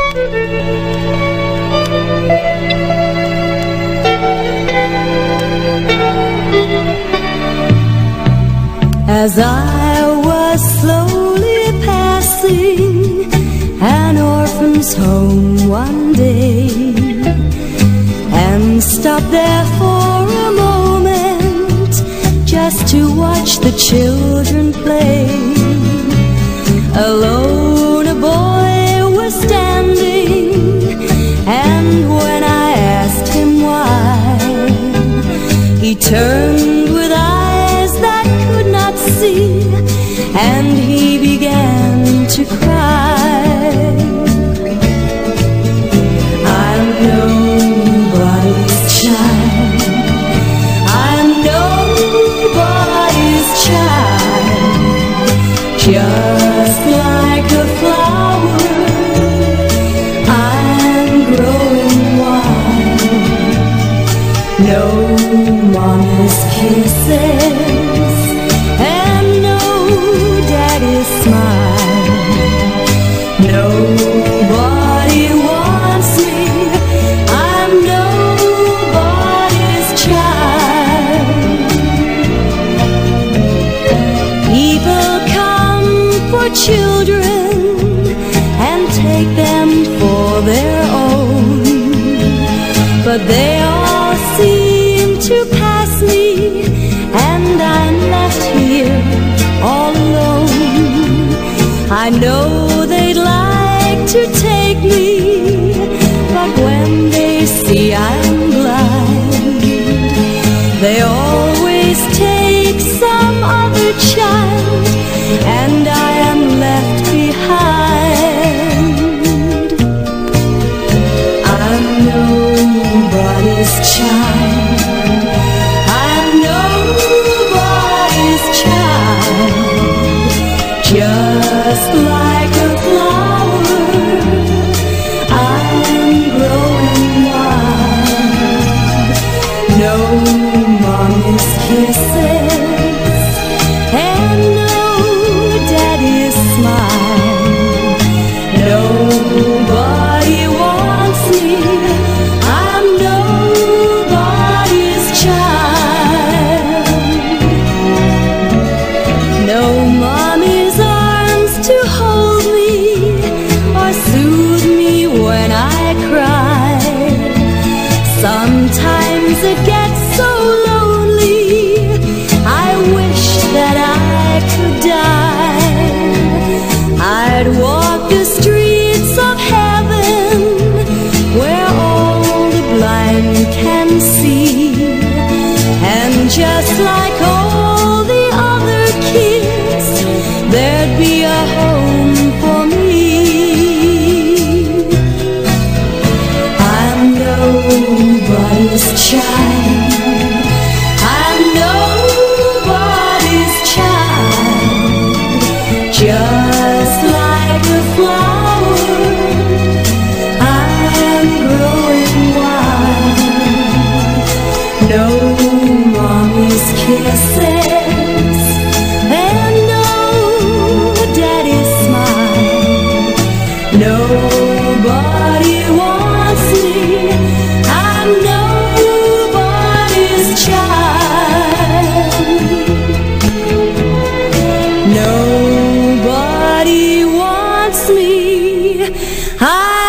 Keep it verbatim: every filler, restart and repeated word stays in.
As I was slowly passing an orphan's home one day, and stopped there for a moment just to watch the children play. Alone a boy was standing, and when I asked him why, he turned with eyes that could not see, and he began to cry. I'm nobody's child, I'm nobody's child, just like a flower, I'm growing wild. No mama's kisses and no daddy's smile. Nobody wants me, I'm nobody's child. People come for children and take them for their own, but they all seem to pass me, and I'm left here all alone. I know they'd like to take me, but when they see I'm blind, they always take some other child, and I am left behind. I'm nobody's child, I'm nobody's child, just like a flower, I'm growing wild. No mommy's kisses and no daddy's smile. Nobody wants me, I'm nobody's child. No mommy's arms to hold me or soothe me when I cry. Sometimes it gets so lonely, I wish that I could die. I'd walk the streets of heaven where all the blind can see, and just like all the other kids, there'd be a home for me. I'm nobody's child, I'm nobody's child, just like a flower, I'm growing wild. No mommy's kisses and no daddy's smile. Nobody wants me, I'm nobody's child. Nobody wants me, I